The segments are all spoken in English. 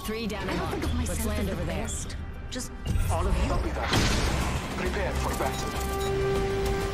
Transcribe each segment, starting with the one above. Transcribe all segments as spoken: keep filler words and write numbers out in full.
Three down I and don't on. think of myself Let's land as over the there. best. Just all of you. Copy that. Prepare for battle.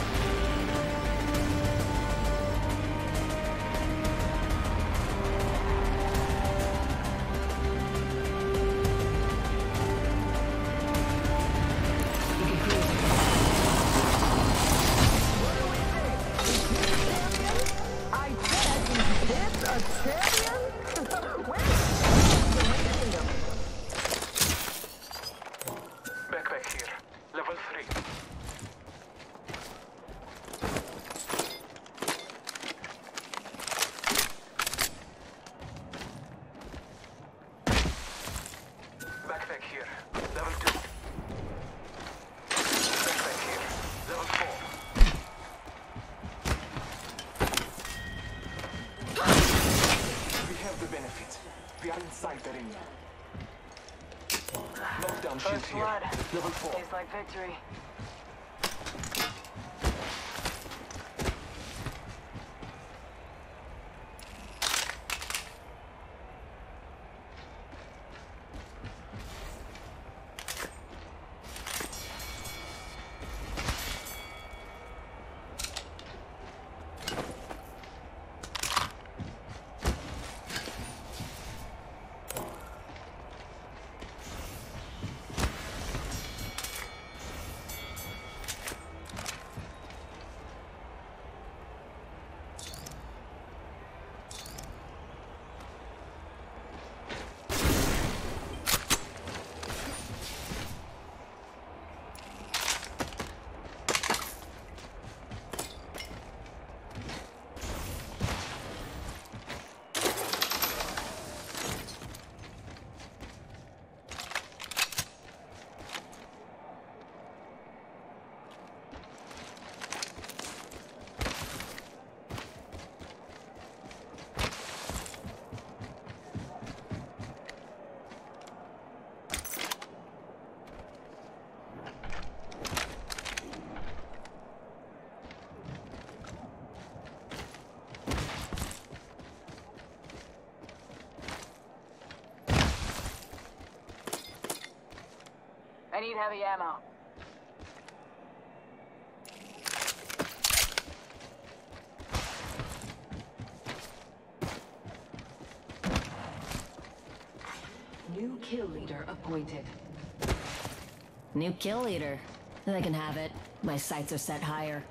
Backpack here. Level three. Backpack here. Level two. Backpack here. Level four. We have the benefits. We are inside the ring. Knockdown shield First here. blood. Level four. Tastes like victory. I need heavy ammo. New kill leader appointed. New kill leader. They can have it. My sights are set higher.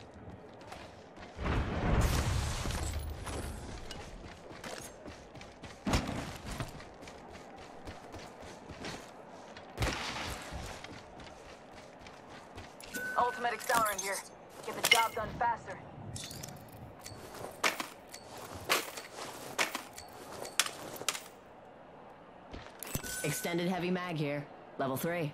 Ultimate accelerant here. Get the job done faster. Extended heavy mag here. Level three.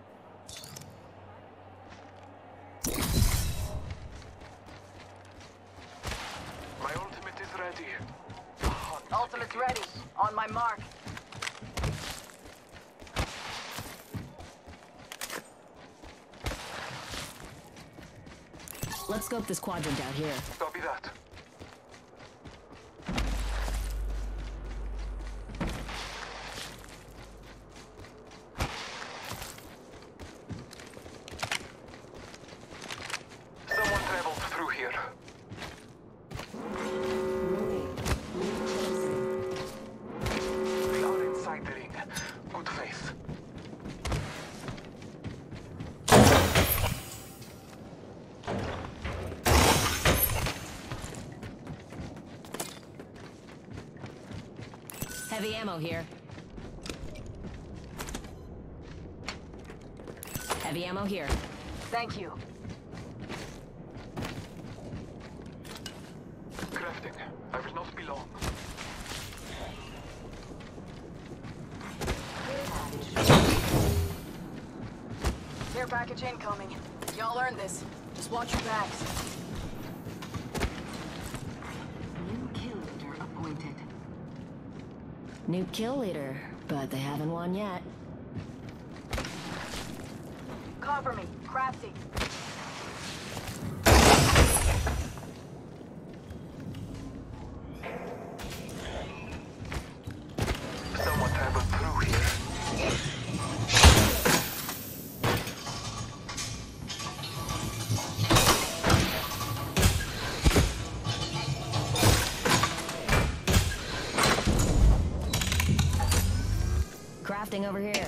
My ultimate is ready. Ultimate's ready. On my mark. Let's scope this quadrant out here. Copy that. Someone traveled through here. We are inside the ring. Good faith. Heavy ammo here. Heavy ammo here. Thank you. Crafting. I will not be long. Care package incoming. Y'all earned this. Just watch your backs. New kill leader appointed. New kill leader, but they haven't won yet. Cover me. Crafty. Someone crafting over here.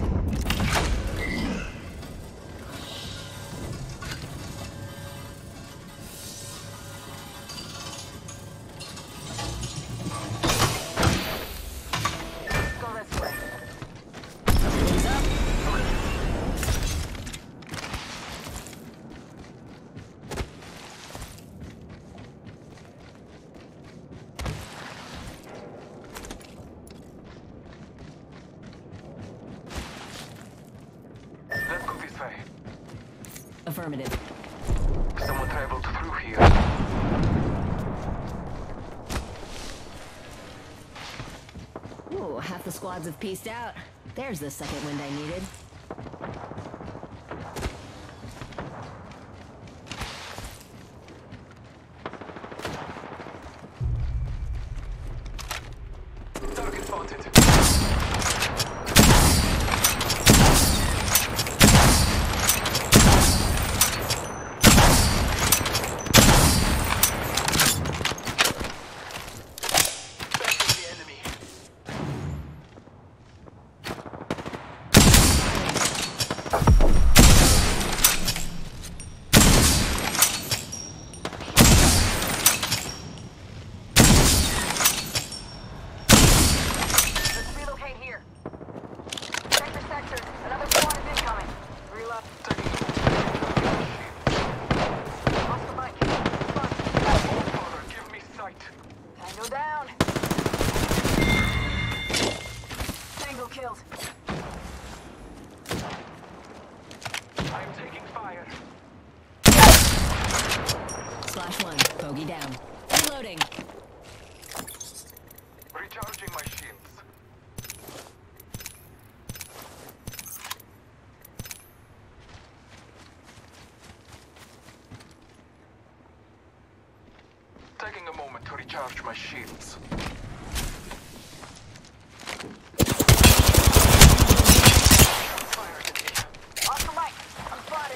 Go this way. Everything's up. Let's go this way. Affirmative. Someone traveled through here. Ooh, half the squads have pieced out. There's the second wind I needed. Target spotted. That's the enemy. Let's relocate here. Check the sector. Another squad is incoming. Reload. Oscar Mike. Front. Father, give me sight. Tango down. Tango killed. I am taking fire. Slash one. Bogey down. Reloading. Recharging my shields. Taking a moment to recharge my shields. Fire in here. Oscar Mike. I'm spotted.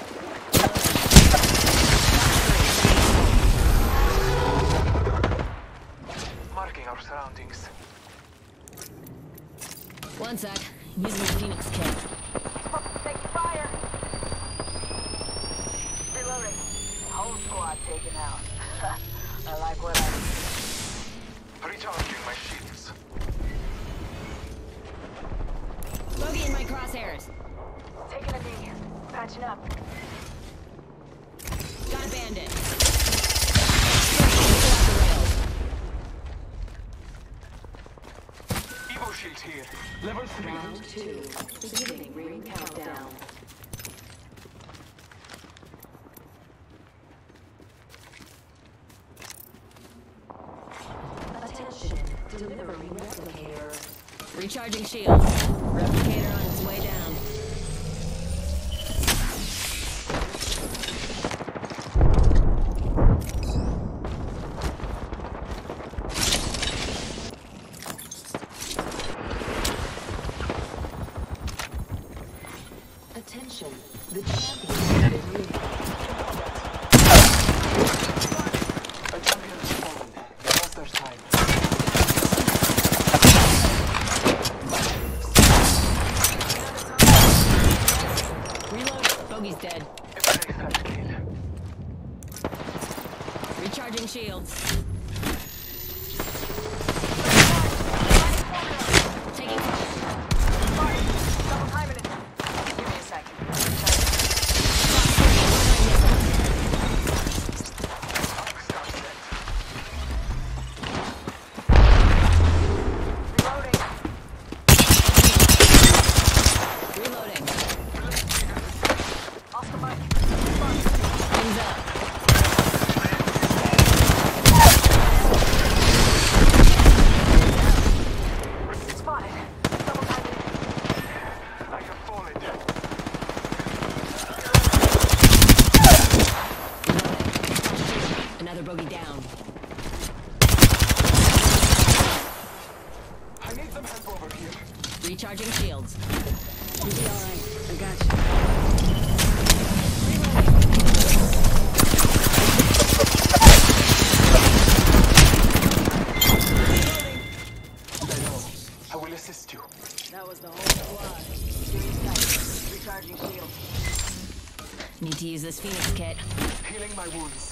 Marking our surroundings. One sec. Using the Phoenix kit. Taking fire. Reloading. Whole squad taken out. I like what I see. Recharging my shields. Bogey in my crosshairs. Taking a knee. Patching up. Got a bandit. Evo shield here. Level three. Round two. Beginning ring countdown. Attention. Delivering replicator. Recharging shield. Replicator on its way down. Attention. The champion has been moved. A champion has fallen. They lost their time. Reload. Bogey's dead. If I take that kill. Recharging shields. Taking fire. Double timing it. Give me a sec. Reloading. Reloading. Oscar Mike. Wings up. Spotted. Double timing it. I have fallen. Reloading. Another bogey down. I need some help over here. Recharging shields. You'll be alright. I got you. I know. I will assist you. That was the whole squad. Doing sight. Recharging shield. Need to use this Phoenix kit. Healing my wounds.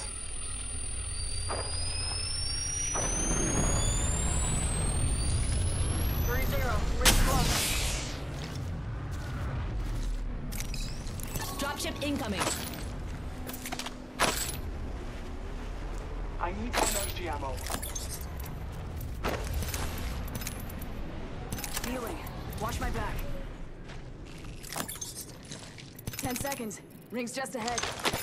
three zero. Ring close. Dropship incoming. I need energy ammo. Healing. Watch my back. Ten seconds. Ring's just ahead.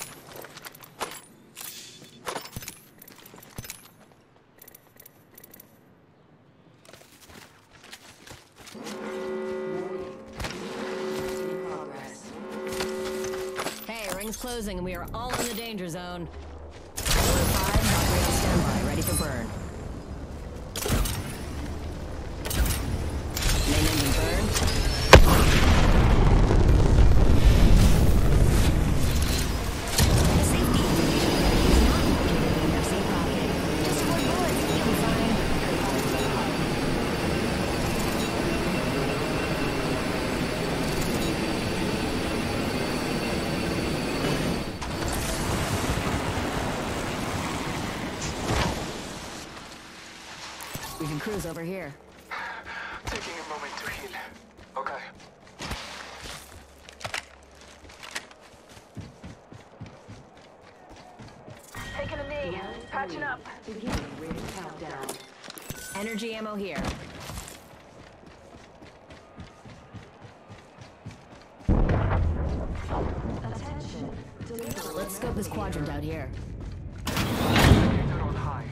In progress. Hey, ring's closing and we are all in the danger zone. Alert five, battery on standby, ready for burn. Main engine burned. The safety indicator is not located in your safe pocket. Just avoid bullets and you'll be fine. We can cruise over here. Taking a moment to heal. Okay. Taking a knee. Patching up. Beginning ring countdown. Energy ammo here. Attention. Delivery. Let's scope this quadrant out here. They're on high.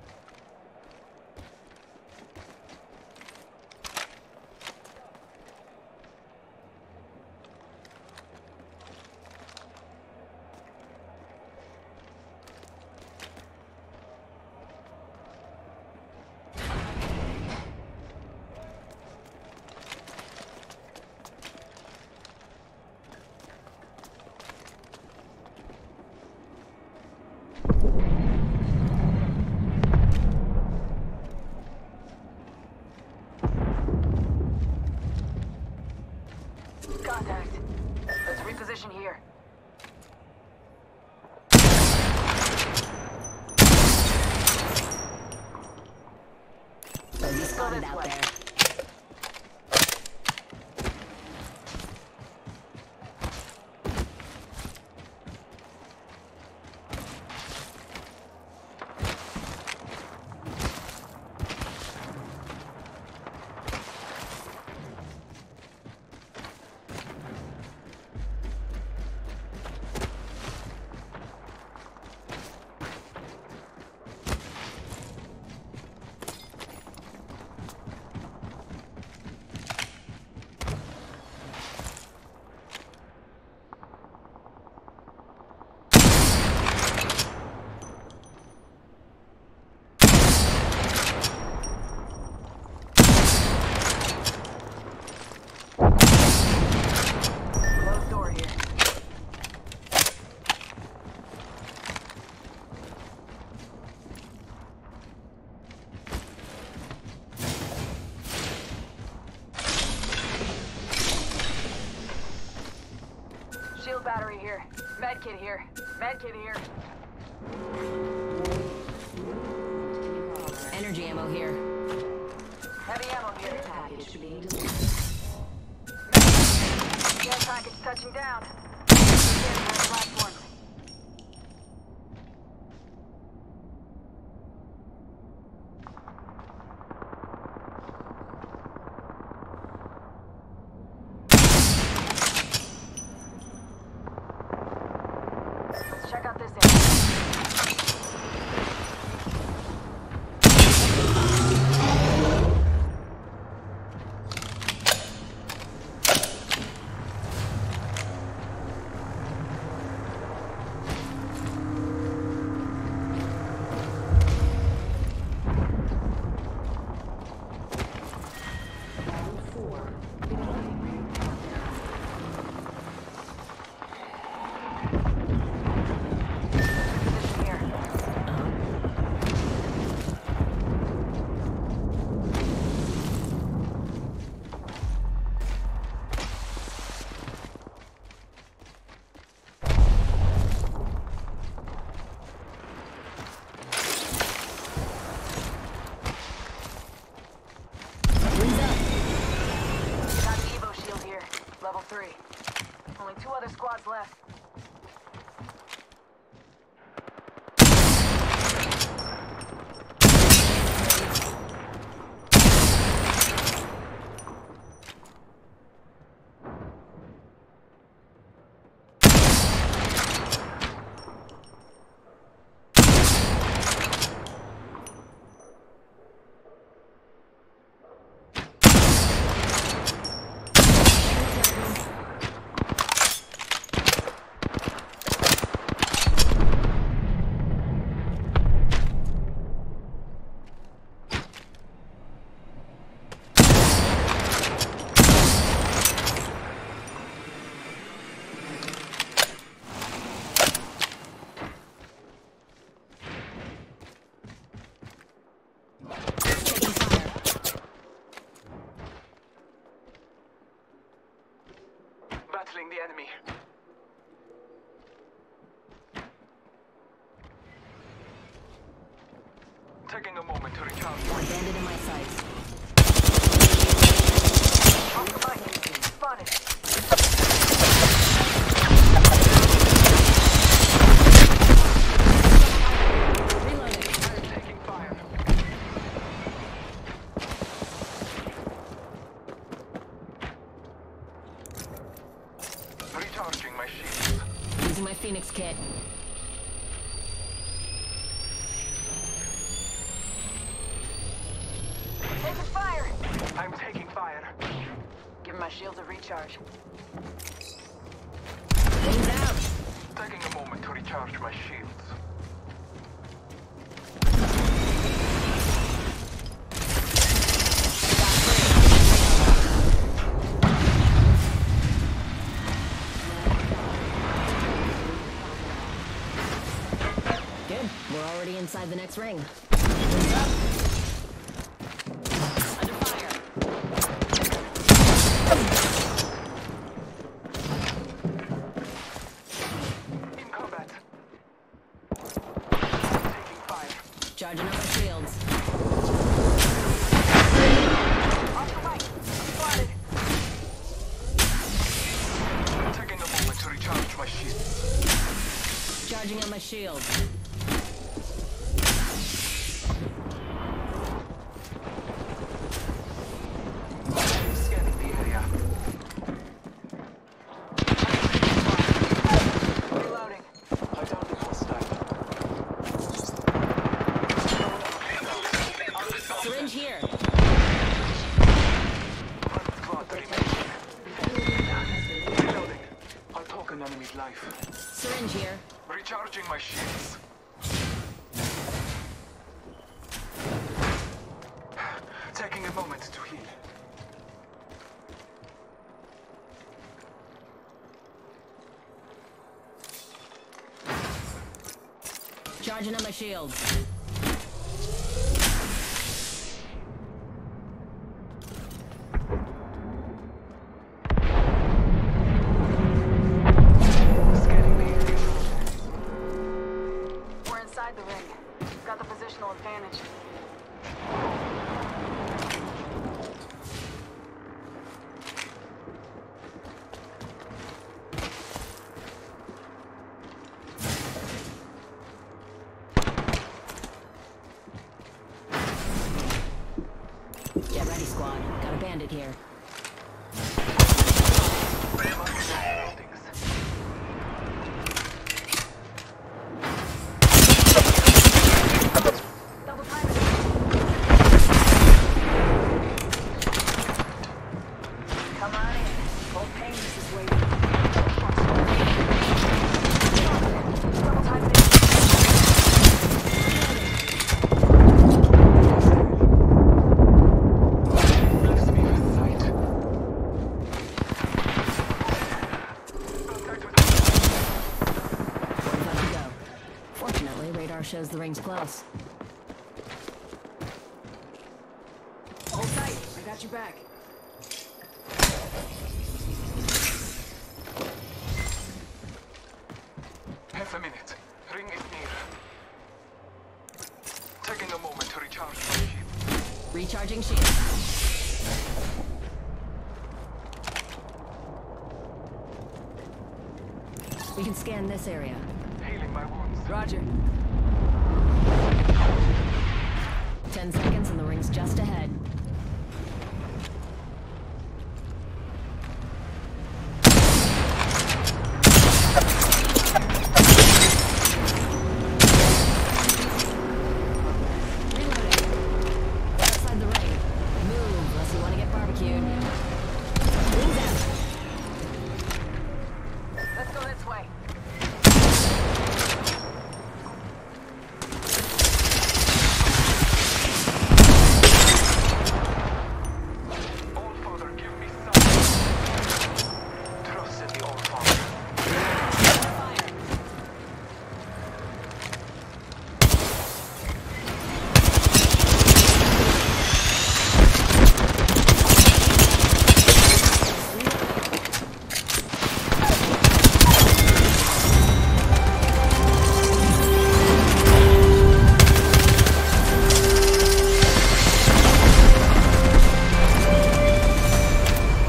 Contact. Let's reposition here. Bogey spotted out there. Closed door here. Shield battery here. Medkit here. Medkit here. Energy ammo here. Heavy ammo here. Package being delivered. Care package touching down. Getting on the platform. Let's check out this area. Round four. Beginning ring countdown. three. Only two other squads left. Battling the enemy. Taking a moment to recharge. One bandit in my sights. Off the mic. Spotted. Reloading. I'm taking fire. Recharging my shields. Using my Phoenix kit. Taking fire. I'm taking fire. Giving my shields a recharge. Wings out. Taking a moment to recharge my shields. Good. We're already inside the next ring. Wings up. Under fire. In combat. Taking fire. Charging up my shields. Off the mic. Spotted. Taking a moment to recharge my shields. Charging on my shield. Scanning the area. Reloading. I downed the hostile. Syringe here. One squad remaining. Reloading. I'll talk an enemy's life. Syringe here. Recharging my shields. Taking a moment to heal. Charging on my shield. Scanning the area. We're inside the ring. Got the positional advantage. Get ready, squad. Got a bandit here. Double time. Come on in. Old Painless is waiting. Double time. Bless me with sight. forty-five to go. Fortunately, radar shows the ring's close. Hold tight. I got your back. Half a minute. Ring is near. Taking a moment to recharge my shield. Recharging shield. We can scan this area. Healing my wounds. Roger. Ten seconds and the ring's just ahead.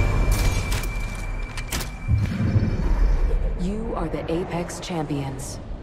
You are the Apex Champions.